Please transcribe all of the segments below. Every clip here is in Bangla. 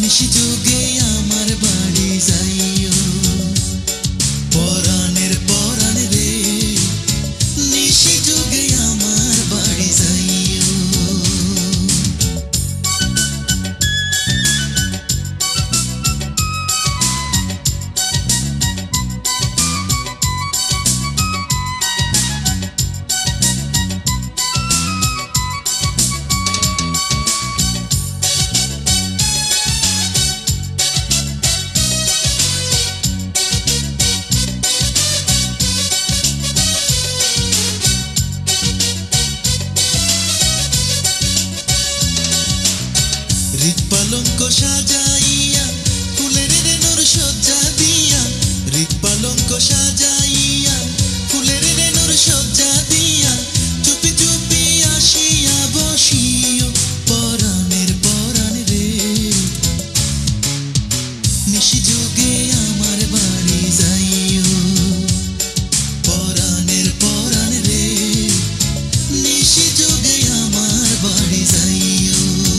নিশি যুগে আমার বাড়ি যাইও পরাণের পরাণ রে নিশি যুগে আমার বাড়ি যাইও পালঙ্ক সাজাইয়া ফুলের রেণুর সজ্জা দিয়া হৃদ পালঙ্ক সাজাইয়া ফুলের রেণুর সজ্জা দিয়া চুপি চুপি আসিয়া বসিও পরাণের পরাণ রে নিশি যুগে আমার বাড়ি যাইও পরাণের পরাণ রে নিশি যুগে আমার বাড়ি যাইও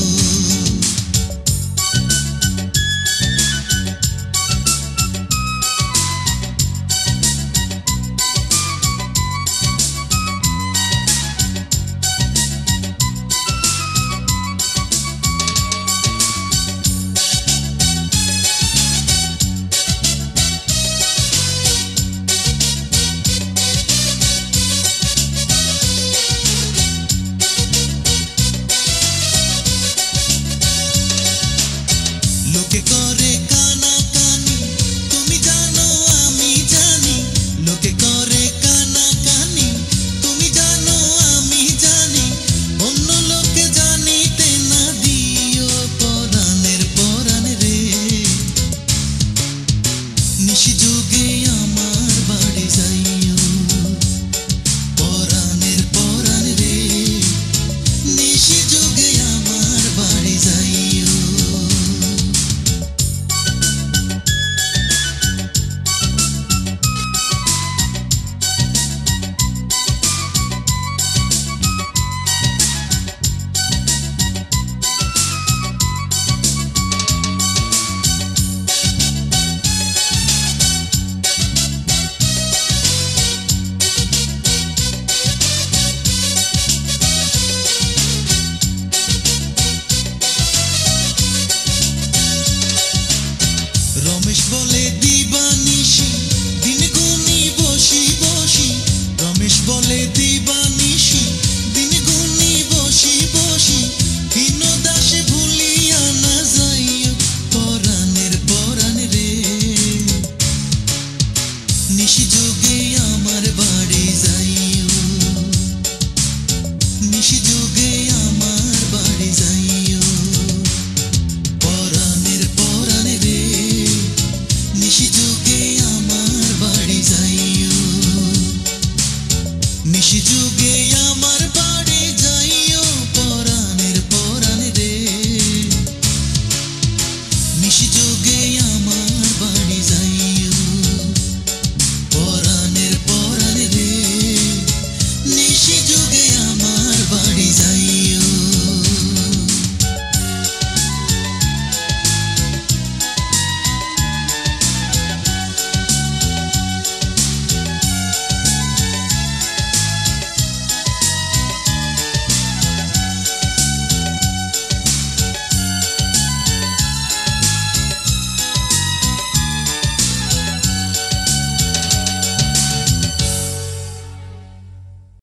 লোকে করে কানাকানি তুমি জানো আমি জানি লোকে করে কানাকানি তুমি জানো আমি জানি অন্য লোকে জানিতে না দিও পরাণের পরাণ রে নিশি যুগে আমার বাড়ি যাইও পরাণের পরাণ রে নিশি যুগে আমার বাড়ি যাইও রমেশ বলে দিবানিশি দিন গুনি বসি বসি রমেশ বলে দিবা